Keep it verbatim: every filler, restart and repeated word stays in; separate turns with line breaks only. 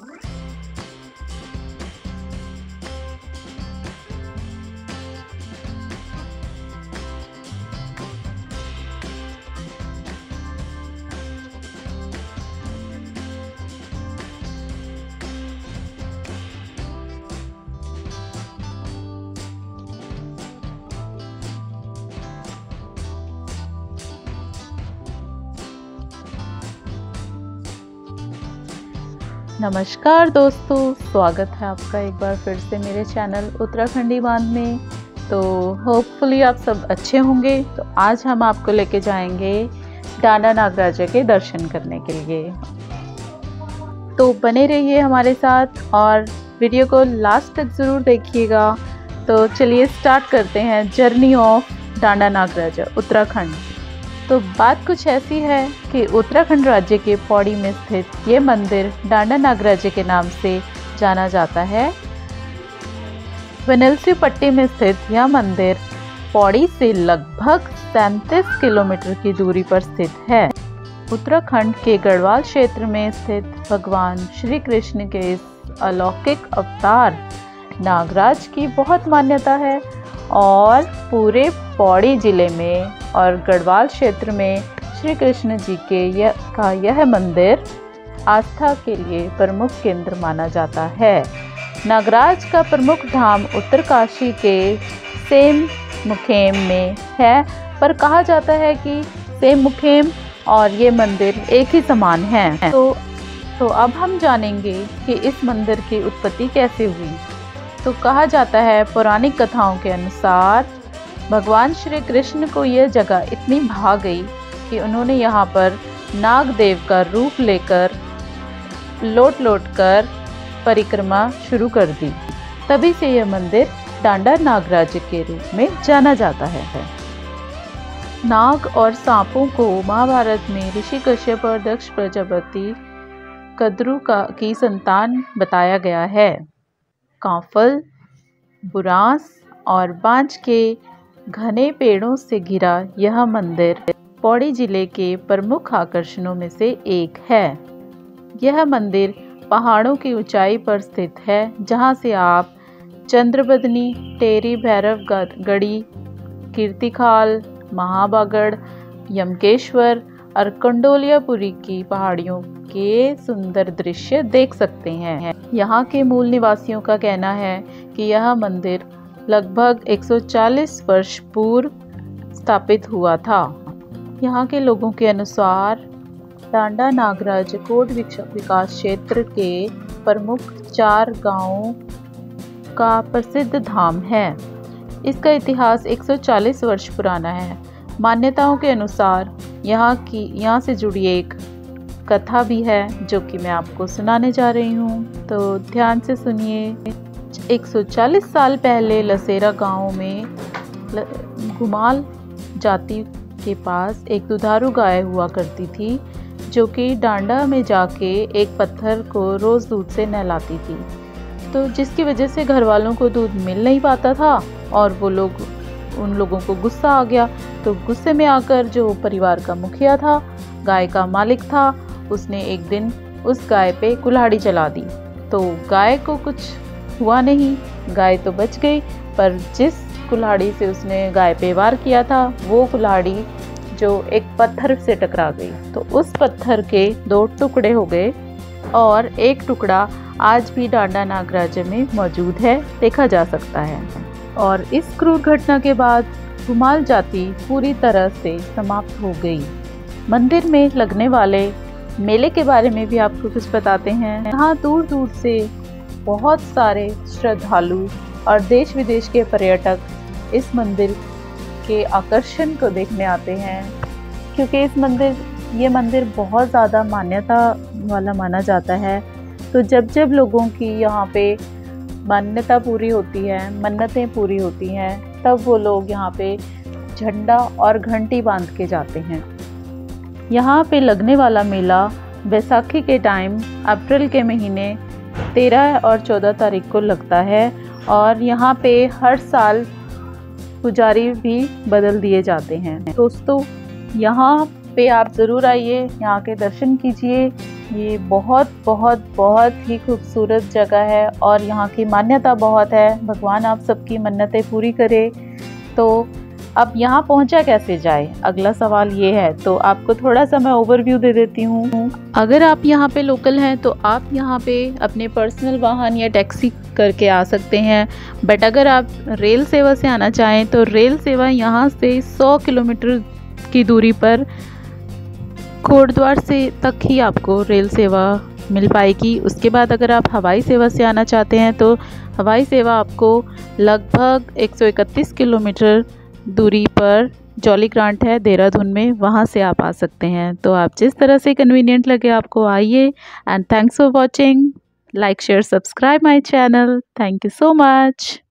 नमस्कार दोस्तों, स्वागत है आपका एक बार फिर से मेरे चैनल उत्तराखंडी बांध में। तो होपफुली आप सब अच्छे होंगे। तो आज हम आपको लेके जाएंगे डांडा नागराजा के दर्शन करने के लिए। तो बने रहिए हमारे साथ और वीडियो को लास्ट तक ज़रूर देखिएगा। तो चलिए स्टार्ट करते हैं जर्नी ऑफ डांडा नागराजा उत्तराखंड। तो बात कुछ ऐसी है कि उत्तराखंड राज्य के पौड़ी में स्थित ये मंदिर डांडा नागराजा के नाम से जाना जाता है। वनलसी पट्टी में स्थित यह मंदिर पौड़ी से लगभग सैंतीस किलोमीटर की दूरी पर स्थित है। उत्तराखंड के गढ़वाल क्षेत्र में स्थित भगवान श्री कृष्ण के इस अलौकिक अवतार नागराज की बहुत मान्यता है और पूरे पौड़ी जिले में और गढ़वाल क्षेत्र में श्री कृष्ण जी के यह का यह मंदिर आस्था के लिए प्रमुख केंद्र माना जाता है। नागराज का प्रमुख धाम उत्तरकाशी के सेम मुखेम में है, पर कहा जाता है कि सेम मुखेम और ये मंदिर एक ही समान हैं। तो तो अब हम जानेंगे कि इस मंदिर की उत्पत्ति कैसे हुई। तो कहा जाता है, पौराणिक कथाओं के अनुसार भगवान श्री कृष्ण को यह जगह इतनी भा गई कि उन्होंने यहाँ पर नागदेव का रूप लेकर लौट लौट कर परिक्रमा शुरू कर दी। तभी से यह मंदिर डांडा नागराज के रूप में जाना जाता है। नाग और सांपों को महाभारत में ऋषि कश्यप और दक्ष प्रजापति कद्रु का की संतान बताया गया है। कांफल, बुरांस और बांज के घने पेड़ों से घिरा यह मंदिर पौड़ी जिले के प्रमुख आकर्षणों में से एक है। यह मंदिर पहाड़ों की ऊंचाई पर स्थित है, जहां से आप चंद्रबदनी, टेरी भैरव गढ़ी, कीर्तिखाल, महाबागड़, यमकेश्वर और कंडोलियापुरी की पहाड़ियों के सुंदर दृश्य देख सकते हैं। यहाँ के मूल निवासियों का कहना है कि यह मंदिर लगभग एक सौ चालीस वर्ष पूर्व स्थापित हुआ था। यहाँ के लोगों के अनुसार डांडा नागराज कोट विकास क्षेत्र के प्रमुख चार गांवों का प्रसिद्ध धाम है। इसका इतिहास एक सौ चालीस वर्ष पुराना है। मान्यताओं के अनुसार यहाँ की यहाँ से जुड़ी एक कथा भी है, जो कि मैं आपको सुनाने जा रही हूँ। तो ध्यान से सुनिए। एक सौ चालीस साल पहले लसेरा गांव में गुमाल जाति के पास एक दुधारू गाय हुआ करती थी, जो कि डांडा में जाके एक पत्थर को रोज़ दूध से नहलाती थी। तो जिसकी वजह से घर वालों को दूध मिल नहीं पाता था और वो लोग उन लोगों को गुस्सा आ गया। तो गुस्से में आकर जो परिवार का मुखिया था, गाय का मालिक था, उसने एक दिन उस गाय पे कुल्हाड़ी चला दी। तो गाय को कुछ हुआ नहीं, गाय तो बच गई, पर जिस कुल्हाड़ी से उसने गाय पे वार किया था, वो कुल्हाड़ी जो एक पत्थर से टकरा गई। तो उस पत्थर के दो टुकड़े हो गए और एक टुकड़ा आज भी डांडा नागराजा में मौजूद है, देखा जा सकता है। और इस क्रूर घटना के बाद गुमाल जाति पूरी तरह से समाप्त हो गई। मंदिर में लगने वाले मेले के बारे में भी आपको कुछ बताते हैं। यहाँ दूर दूर से बहुत सारे श्रद्धालु और देश विदेश के पर्यटक इस मंदिर के आकर्षण को देखने आते हैं, क्योंकि इस मंदिर ये मंदिर बहुत ज़्यादा मान्यता वाला माना जाता है। तो जब जब लोगों की यहाँ पे मान्यता पूरी होती है, मन्नतें पूरी होती हैं, तब वो लोग यहाँ पे झंडा और घंटी बांध के जाते हैं। यहाँ पे लगने वाला मेला बैसाखी के टाइम अप्रैल के महीने तेरह और चौदह तारीख को लगता है और यहाँ पे हर साल पुजारी भी बदल दिए जाते हैं। दोस्तों, यहाँ पे आप ज़रूर आइए, यहाँ के दर्शन कीजिए ये बहुत बहुत बहुत ही खूबसूरत जगह है और यहाँ की मान्यता बहुत है। भगवान आप सबकी मन्नतें पूरी करे। तो अब यहाँ पहुँचा कैसे जाए, अगला सवाल ये है। तो आपको थोड़ा सा मैं ओवरव्यू दे देती हूँ। अगर आप यहाँ पे लोकल हैं तो आप यहाँ पे अपने पर्सनल वाहन या टैक्सी करके आ सकते हैं। बट अगर आप रेल सेवा से आना चाहें तो रेल सेवा यहाँ से सौ किलोमीटर की दूरी पर कोटद्वार से तक ही आपको रेल सेवा मिल पाएगी। उसके बाद अगर आप हवाई सेवा से आना चाहते हैं तो हवाई सेवा आपको लगभग एक सौ इकतीस किलोमीटर दूरी पर जॉली ग्रांट है देहरादून में, वहाँ से आप आ सकते हैं। तो आप जिस तरह से कन्वीनियंट लगे आपको आइए। And thanks for watching. Like share subscribe my channel. Thank you so much.